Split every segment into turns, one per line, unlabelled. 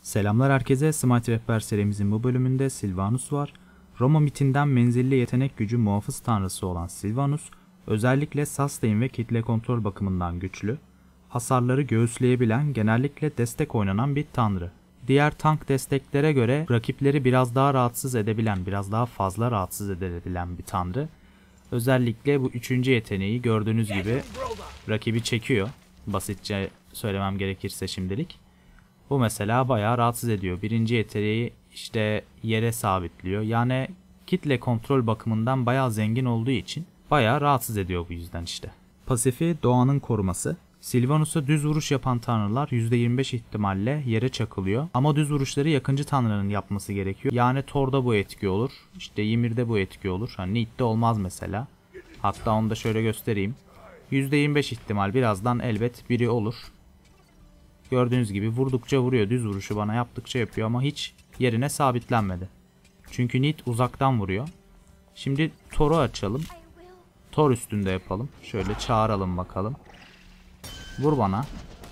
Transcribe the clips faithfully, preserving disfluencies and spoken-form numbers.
Selamlar herkese. Smite Rehber serimizin bu bölümünde Sylvanus var. Roma mitinden menzilli yetenek gücü muhafız tanrısı olan Sylvanus, özellikle sustain ve kitle kontrol bakımından güçlü, hasarları göğüsleyebilen, genellikle destek oynanan bir tanrı. Diğer tank desteklere göre rakipleri biraz daha rahatsız edebilen, biraz daha fazla rahatsız edebilen bir tanrı. Özellikle bu üçüncü yeteneği gördüğünüz gibi rakibi çekiyor. Basitçe söylemem gerekirse şimdilik. Bu mesela bayağı rahatsız ediyor. Birinci yeteneği işte yere sabitliyor. Yani kitle kontrol bakımından bayağı zengin olduğu için bayağı rahatsız ediyor bu yüzden işte. Pasifi doğanın koruması. Sylvanus'a düz vuruş yapan tanrılar yüzde yirmi beş ihtimalle yere çakılıyor. Ama düz vuruşları yakıncı tanrının yapması gerekiyor. Yani Thor'da bu etki olur. İşte Ymir'de bu etki olur. Hani Nid'de olmaz mesela. Hatta onu da şöyle göstereyim. yüzde yirmi beş ihtimal birazdan elbet biri olur. Gördüğünüz gibi vurdukça vuruyor. Düz vuruşu bana yaptıkça yapıyor ama hiç yerine sabitlenmedi. Çünkü Nid uzaktan vuruyor. Şimdi Thor'u açalım. Thor üstünde yapalım. Şöyle çağıralım bakalım. Vur bana.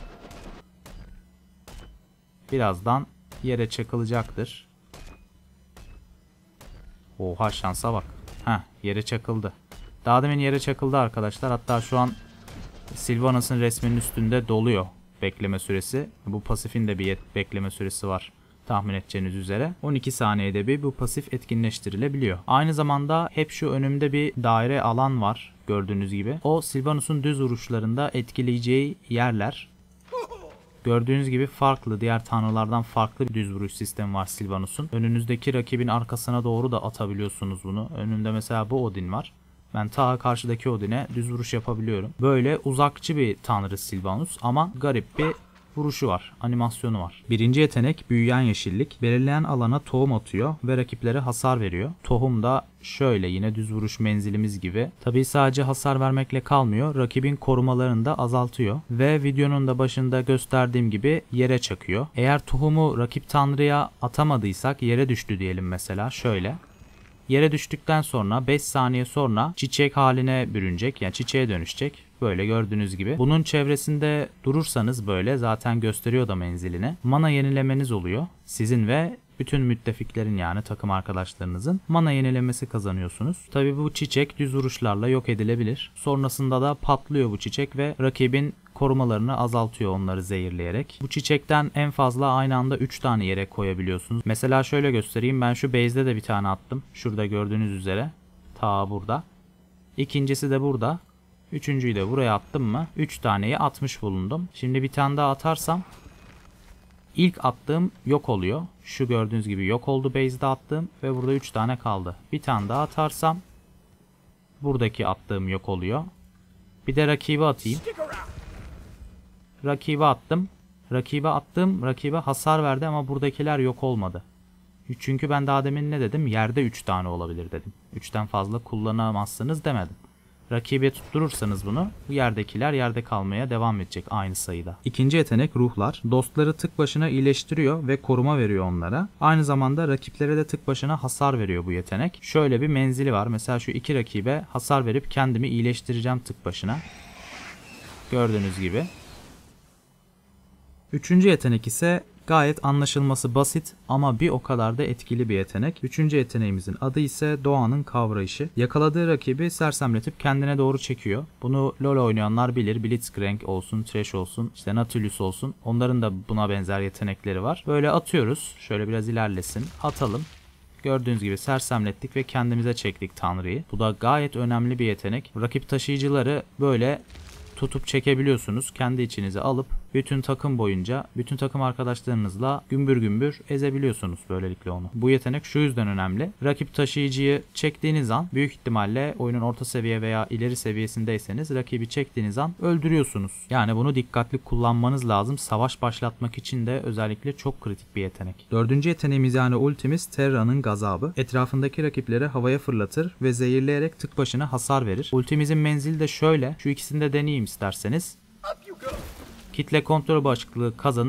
Birazdan yere çakılacaktır. Oha şansa bak. Heh, yere çakıldı. Daha demin yere çakıldı arkadaşlar. Hatta şu an Sylvanus'un resminin üstünde doluyor bekleme süresi. Bu pasifin de bir bekleme süresi var. Tahmin edeceğiniz üzere. on iki saniyede bir bu pasif etkinleştirilebiliyor. Aynı zamanda hep şu önümde bir daire alan var. Gördüğünüz gibi. O Sylvanus'un düz vuruşlarında etkileyeceği yerler. Gördüğünüz gibi farklı, diğer tanrılardan farklı bir düz vuruş sistemi var Sylvanus'un. Önünüzdeki rakibin arkasına doğru da atabiliyorsunuz bunu. Önünde mesela bu Odin var. Ben ta karşıdaki Odin'e düz vuruş yapabiliyorum. Böyle uzakçı bir tanrı Sylvanus ama garip bir vuruşu var, animasyonu var. Birinci yetenek büyüyen yeşillik. Belirlenen alana tohum atıyor ve rakiplere hasar veriyor. Tohum da şöyle yine düz vuruş menzilimiz gibi. Tabii sadece hasar vermekle kalmıyor. Rakibin korumalarını da azaltıyor. Ve videonun da başında gösterdiğim gibi yere çakıyor. Eğer tohumu rakip tanrıya atamadıysak yere düştü diyelim mesela şöyle. Yere düştükten sonra beş saniye sonra çiçek haline bürünecek. Yani çiçeğe dönüşecek. Böyle gördüğünüz gibi. Bunun çevresinde durursanız böyle zaten gösteriyor da menzilini. Mana yenilemeniz oluyor. Sizin ve bütün müttefiklerin yani takım arkadaşlarınızın mana yenilemesi kazanıyorsunuz. Tabii bu çiçek düz vuruşlarla yok edilebilir. Sonrasında da patlıyor bu çiçek ve rakibin korumalarını azaltıyor onları zehirleyerek. Bu çiçekten en fazla aynı anda üç tane yere koyabiliyorsunuz. Mesela şöyle göstereyim. Ben şu base'de de bir tane attım. Şurada gördüğünüz üzere. Ta burada. İkincisi de burada. Üçüncüyü de buraya attım mı? üç taneyi atmış bulundum. Şimdi bir tane daha atarsam ilk attığım yok oluyor. Şu gördüğünüz gibi yok oldu base'de attığım ve burada üç tane kaldı. Bir tane daha atarsam buradaki attığım yok oluyor. Bir de rakibe atayım. Rakibe attım. Rakibe attım. Rakibe hasar verdi ama buradakiler yok olmadı. Çünkü ben daha demin ne dedim? Yerde üç tane olabilir dedim. üçten fazla kullanamazsınız demedim. Rakibe tutturursanız bunu bu yerdekiler yerde kalmaya devam edecek aynı sayıda. İkinci yetenek ruhlar. Dostları tık başına iyileştiriyor ve koruma veriyor onlara. Aynı zamanda rakiplere de tık başına hasar veriyor bu yetenek. Şöyle bir menzili var. Mesela şu iki rakibe hasar verip kendimi iyileştireceğim tık başına. Gördüğünüz gibi. Üçüncü yetenek ise gayet anlaşılması basit ama bir o kadar da etkili bir yetenek. Üçüncü yeteneğimizin adı ise doğanın kavrayışı. Yakaladığı rakibi sersemletip kendine doğru çekiyor. Bunu LoL oynayanlar bilir. Blitzcrank olsun, Thresh olsun, işte Nautilus olsun. Onların da buna benzer yetenekleri var. Böyle atıyoruz. Şöyle biraz ilerlesin. Atalım. Gördüğünüz gibi sersemlettik ve kendimize çektik tanrıyı. Bu da gayet önemli bir yetenek. Rakip taşıyıcıları böyle tutup çekebiliyorsunuz. Kendi içinize alıp bütün takım boyunca bütün takım arkadaşlarınızla gümbür gümbür ezebiliyorsunuz böylelikle onu. Bu yetenek şu yüzden önemli. Rakip taşıyıcıyı çektiğiniz an büyük ihtimalle oyunun orta seviye veya ileri seviyesindeyseniz rakibi çektiğiniz an öldürüyorsunuz. Yani bunu dikkatli kullanmanız lazım. Savaş başlatmak için de özellikle çok kritik bir yetenek. Dördüncü yeteneğimiz yani ultimiz Terra'nın gazabı. Etrafındaki rakipleri havaya fırlatır ve zehirleyerek tık başına hasar verir. Ultimizin menzili de şöyle. Şu ikisini de deneyeyim isterseniz. Kitle kontrol başlıklığı kazanıp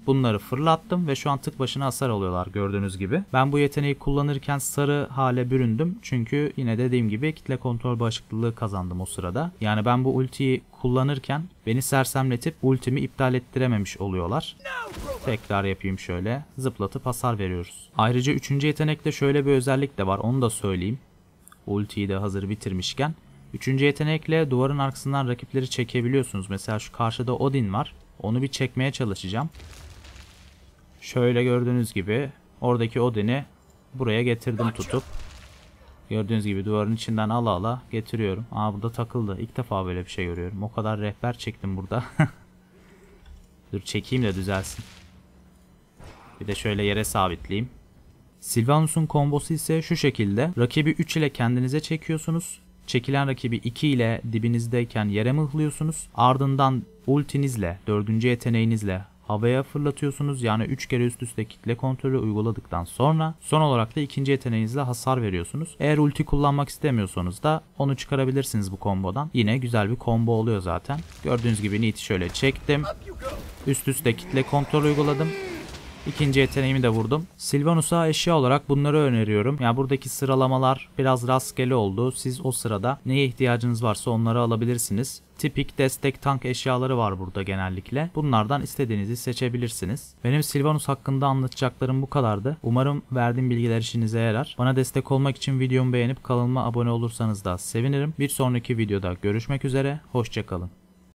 bunları fırlattım ve şu an tık başına hasar alıyorlar gördüğünüz gibi. Ben bu yeteneği kullanırken sarı hale büründüm. Çünkü yine dediğim gibi kitle kontrol bağışıklığı kazandım o sırada. Yani ben bu ultiyi kullanırken beni sersemletip ultimi iptal ettirememiş oluyorlar. Tekrar yapayım şöyle. Zıplatıp hasar veriyoruz. Ayrıca üçüncü yetenekte şöyle bir özellik de var. Onu da söyleyeyim. Ultiyi de hazır bitirmişken. Üçüncü yetenekle duvarın arkasından rakipleri çekebiliyorsunuz. Mesela şu karşıda Odin var. Onu bir çekmeye çalışacağım. Şöyle gördüğünüz gibi oradaki Odin'i buraya getirdim tutup. Gördüğünüz gibi duvarın içinden ala ala getiriyorum. Aa, burada takıldı. İlk defa böyle bir şey görüyorum. O kadar rehber çektim burada. Dur çekeyim de düzelsin. Bir de şöyle yere sabitleyeyim. Sylvanus'un kombosu ise şu şekilde. Rakibi üç ile kendinize çekiyorsunuz. Çekilen rakibi iki ile dibinizdeyken yere mıhlıyorsunuz. Ardından ultinizle, dördüncü yeteneğinizle havaya fırlatıyorsunuz. Yani üç kere üst üste kitle kontrolü uyguladıktan sonra son olarak da ikinci yeteneğinizle hasar veriyorsunuz. Eğer ulti kullanmak istemiyorsanız da onu çıkarabilirsiniz bu kombodan. Yine güzel bir combo oluyor zaten. Gördüğünüz gibi Nid'i şöyle çektim. Üst üste kitle kontrol uyguladım. İkinci yeteneğimi de vurdum. Sylvanus'a eşya olarak bunları öneriyorum. Yani buradaki sıralamalar biraz rastgele oldu. Siz o sırada neye ihtiyacınız varsa onları alabilirsiniz. Tipik destek tank eşyaları var burada genellikle. Bunlardan istediğinizi seçebilirsiniz. Benim Sylvanus hakkında anlatacaklarım bu kadardı. Umarım verdiğim bilgiler işinize yarar. Bana destek olmak için videomu beğenip kanalıma abone olursanız da sevinirim. Bir sonraki videoda görüşmek üzere. Hoşça kalın.